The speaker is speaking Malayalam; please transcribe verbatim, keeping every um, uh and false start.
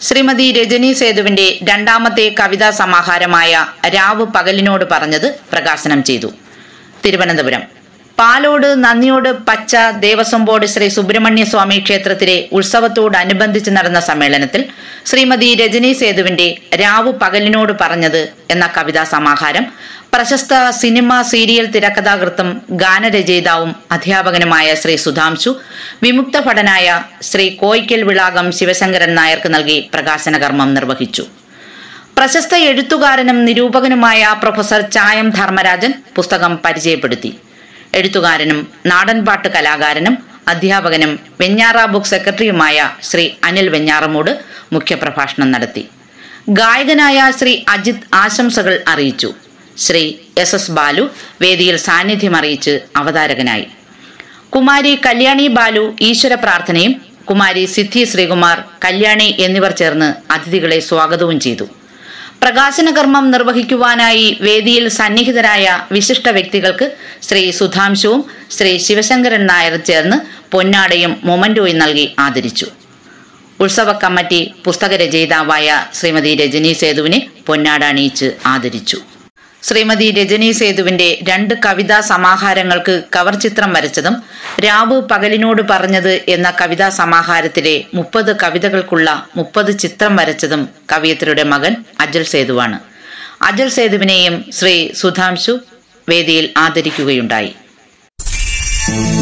ശ്രീമതി രജനി സേതുവിന്റെ രണ്ടാമത്തെ കവിതാ സമാഹാരമായ രാവ് പകലിനോട് പറഞ്ഞത് പ്രകാശനം ചെയ്തു. തിരുവനന്തപുരം പാലോട് നന്ദിയോട് പച്ച ദേവസ്വം ബോർഡ് ശ്രീ സുബ്രഹ്മണ്യ സ്വാമി ക്ഷേത്രത്തിലെ ഉത്സവത്തോടനുബന്ധിച്ച് നടന്ന സമ്മേളനത്തിൽ ശ്രീമതി രജനി സേതുവിന്റെ രാവ് പകലിനോട് പറഞ്ഞത് എന്ന കവിതാ സമാഹാരം പ്രശസ്ത സിനിമ സീരിയൽ തിരക്കഥാകൃത്തും ഗാനരചയിതാവും അധ്യാപകനുമായ ശ്രീ സുധാംശു, വിമുക്ത ഭടനായ ശ്രീ കോയിക്കൽ വിളാകം ശിവശങ്കരൻ നായർക്ക് നൽകി പ്രകാശന കർമ്മം നിർവഹിച്ചു. പ്രശസ്ത എഴുത്തുകാരനും നിരൂപകനുമായ പ്രൊഫസർ ചായം ധർമ്മരാജൻ പുസ്തകം പരിചയപ്പെടുത്തി. എഴുത്തുകാരനും നാടൻപാട്ട് കലാകാരനും അധ്യാപകനും വെഞ്ഞാറ ബുക്ക് സെക്രട്ടറിയുമായ ശ്രീ അനിൽ വെഞ്ഞാറമൂട് മുഖ്യപ്രഭാഷണം നടത്തി. ഗായകനായ ശ്രീ അജിത് ആശംസകൾ അറിയിച്ചു. ശ്രീ എസ് എസ് ബാലു വേദിയിൽ സാന്നിധ്യം അറിയിച്ച് അവതാരകനായി. കുമാരി കല്യാണി ബാലു ഈശ്വര പ്രാർത്ഥനയും കുമാരി സിദ്ധി ശ്രീകുമാർ കല്യാണി എന്നിവർ ചേർന്ന് അതിഥികളെ സ്വാഗതവും ചെയ്തു. പ്രകാശന കർമ്മം നിർവഹിക്കുവാനായി വേദിയിൽ സന്നിഹിതരായ വിശിഷ്ട വ്യക്തികൾക്ക് ശ്രീ സുധാംശുവും ശ്രീ ശിവശങ്കരൻ നായർ ചേർന്ന് പൊന്നാടയും മൊമന്റോയും നൽകി ആദരിച്ചു. ഉത്സവ കമ്മിറ്റി പുസ്തക രചയിതാവായ ശ്രീമതി രജനി സേതുവിനെ പൊന്നാട അണിയിച്ച് ആദരിച്ചു. ശ്രീമതി രജനി സേതുവിന്റെ രണ്ട് കവിതാ സമാഹാരങ്ങൾക്ക് കവർ ചിത്രം വരച്ചതും രാവ് പകലിനോട് പറഞ്ഞത് എന്ന കവിതാ സമാഹാരത്തിലെ മുപ്പത് കവിതകൾക്കുള്ള മുപ്പത് ചിത്രം വരച്ചതും കവിയത്രിയുടെ മകൻ അജൽ സേതുവാണ്. അജൽ സേതുവിനെയും ശ്രീ സുധാംശു വേദിയിൽ ആദരിക്കുകയുണ്ടായി.